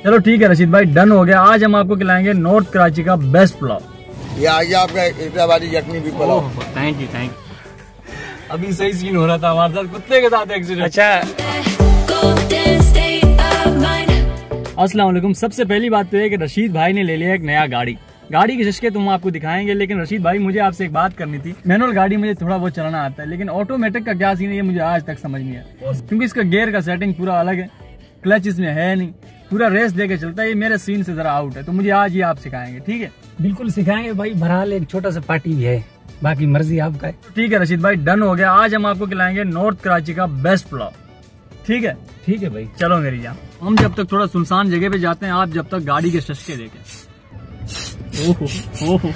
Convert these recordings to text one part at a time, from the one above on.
चलो ठीक है रशीद भाई, डन हो गया। आज हम आपको खिलाएंगे नॉर्थ कराची का बेस्ट पुलाव। ये आ गया आपका इकराबादी चटनी भी pulao. Thank you thank you. अभी सही सीन हो रहा था हमारे साथ, कुत्ते के साथ एक्सीडेंट। अच्छा, अस्सलाम वालेकुम। सबसे पहली बात तो है कि रशीद भाई ने ले लिया एक नया गाड़ी की शशके तो हम आपको दिखाएंगे। लेकिन रशीद भाई, मुझे आपसे एक बात करनी थी। मैनुअल गाड़ी मुझे थोड़ा बहुत चलाना आता है, लेकिन ऑटोमेटिक का क्या सीन है ये मुझे आज तक समझ नहीं आया, क्योंकि इसका गियर का सेटिंग पूरा अलग है, क्लच इसमें है नहीं, पूरा रेस देके चलता है। ये मेरे सीन से जरा आउट है, तो मुझे आज ये आप सिखाएंगे, ठीक है? बिल्कुल सिखाएंगे भाई। बहरहाल एक छोटा सा पार्टी भी है, बाकी मर्जी आपका है। ठीक है रशीद भाई, डन हो गया। आज हम आपको खिलाएंगे नॉर्थ कराची का बेस्ट पुलाव, ठीक है? ठीक है भाई, चलो मेरी जान। हम जब तक थोड़ा सुनसान जगह पे जाते हैं, आप जब तक गाड़ी के शशके देखें। ओहो ओहो,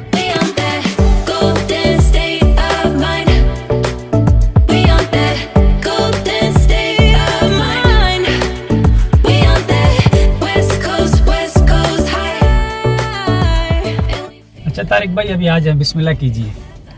अच्छा तारिक भाई, अभी आ जाए, बिस्मिल्लाह कीजिए।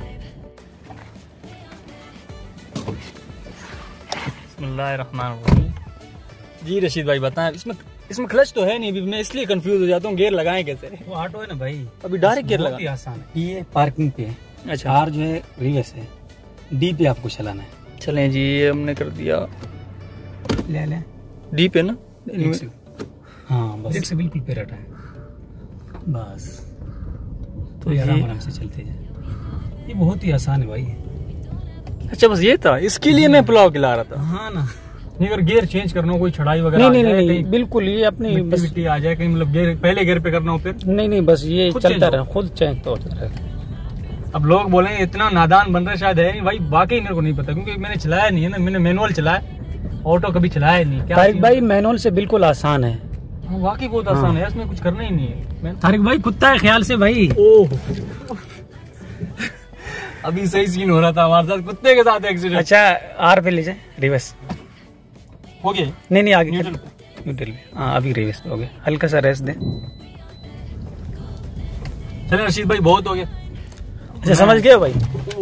बिस्मिल्लाहिर्रहमानिर्रहीम। जी रशीद भाई बताएं, इसमें क्लच तो है नहीं, अभी मैं इसलिए कंफ्यूज हो जाता हूँ, गियर लगाएं कैसे? वो ऑटो है ना भाई, अभी डायरेक्ट गियर लगा। आसान है। ये पार्किंग पे है। अच्छा, आर जो है रिवर्स है, डी पे आपको चलाना है। चलें जी, ये हमने कर दिया। ले ले डी पे ना? हाँ बस, से बिल्कुल पे रटा है बस। तो ये आराम से चलते जाए, ये बहुत ही आसान है भाई। अच्छा बस ये था, इसके लिए मैं पुलाव खिला रहा था। हाँ ना, नहीं अगर गियर चेंज करना हो, कोई चढ़ाई वगैरह नहीं, बिल्कुल ये अपनी मिट्टी आ जाए कहीं, मतलब गियर पहले गियर पे करना हो फिर नहीं, बस ये चलता रहे, खुद चेंज तो होता रहे। अब लोग बोले इतना नादान बन रहे, शायद है नहीं भाई, वाकई मेरे को नहीं पता, क्योंकि मैंने चलाया नहीं है ना, मैंने मैनुअल चलाया, ऑटो कभी चलाया नहीं। क्या तारिक भाई, मैनुअल से बिल्कुल आसान है। वाकई बहुत आसान है, इसमें कुछ करना ही नहीं है। तारिक भाई, कुत्ता है ख्याल से भाई। ओह अभी सही सीन हो रहा था हमारे साथ, कुत्ते के साथ एक्सीडेंट। अच्छा, आर पे ले जाए, रिवर्स हो गया? नहीं आगे न्यूट्रल पे। हाँ अभी रिवर्स पे हो गया, हल्का सा रेस्ट दें। चले रशीद भाई, बहुत हो गया। अच्छा समझ गए भाई?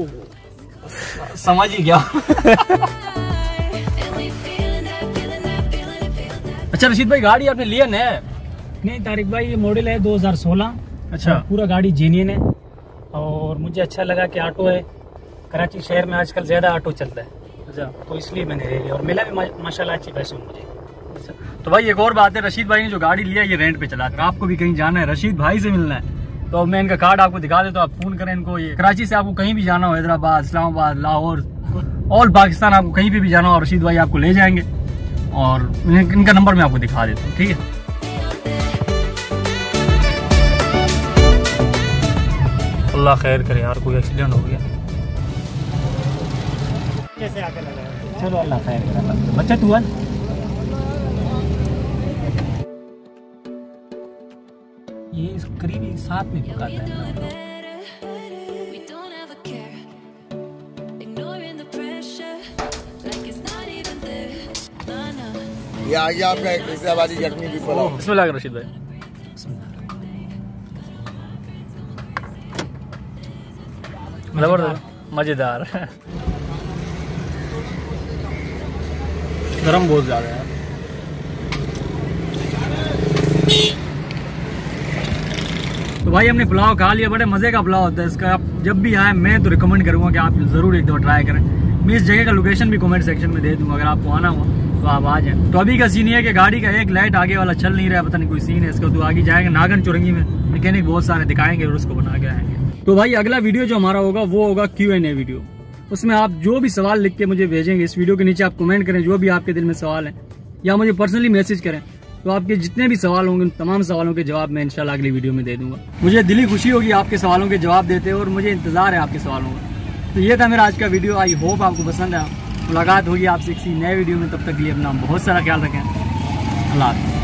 समझ ही गया। अच्छा रशीद भाई, गाड़ी आपने लिया नया है? नहीं तारिक भाई, ये मॉडल है 2016। अच्छा, पूरा गाड़ी जेन्युइन है, और मुझे अच्छा लगा कि ऑटो है। कराची शहर में आजकल ज्यादा ऑटो चलता है, अच्छा, तो इसलिए मैंने ले लिया, और मिला भी माशाल्लाह अच्छी पैसे मुझे। तो भाई एक और बात है, रशीद भाई ने जो गाड़ी लिया ये रेंट पे चला कर, आपको भी कहीं जाना है, रशीद भाई से मिलना है, तो मैं इनका कार्ड आपको दिखा देता हूं, आप फोन करें इनको। ये कराची से आपको कहीं भी जाना हो, हैदराबाद, इस्लामाबाद, लाहौर, ऑल पाकिस्तान, आपको कहीं पे भी जाना हो, रशीद भाई आपको ले जाएंगे, और इनका नंबर मैं आपको दिखा देता हूँ, ठीक है? अल्लाह खैर करे यार, कोई एक्सीडेंट हो गया। कैसे आके लगा? चलो अल्लाह खैर करे। बच्चा तू है, ये करीबी साथ में पकाता है। ये आ गया आपका इकराबादी चटनी भी पुलाव। बिस्मिल्लाह रशीद भाई। जबरदस्त, मजेदार। गरम बहुत ज्यादा है। तो भाई हमने पुलाव खा लिया, बड़े मजे का पुलाव होता है इसका। आप जब भी आए, मैं तो रिकमेंड करूंगा कि आप जरूर एक दो ट्राई करें। मैं इस जगह का लोकेशन भी कमेंट सेक्शन में दे दूंगा, अगर आपको आना हुआ तो आप आ जाएं। तो अभी का सीन ये है कि गाड़ी का एक लाइट आगे वाला चल नहीं रहा है, पता नहीं कोई सीन है इसका। तो आगे जाएंगे नागन चुरंगी में, मैकेनिक बहुत सारे दिखाएंगे और उसको बना के आएंगे। तो भाई अगला वीडियो जो हमारा होगा वो होगा Q&A वीडियो। उसमें आप जो भी सवाल लिख के मुझे भेजेंगे, इस वीडियो के नीचे आप कमेंट करें जो भी आपके दिल में सवाल है, या मुझे पर्सनली मैसेज करें, तो आपके जितने भी सवाल होंगे उन तमाम सवालों के जवाब मैं इंशाल्लाह अगली वीडियो में दे दूंगा। मुझे दिली खुशी होगी आपके सवालों के जवाब देते और मुझे इंतजार है आपके सवालों का। तो ये था मेरा आज का वीडियो, आई होप आपको पसंद आया। मुलाकात होगी आपसे किसी नए वीडियो में, तब तक के लिए अपना बहुत सारा ख्याल रखें। अल्लाह हाफ़िज़।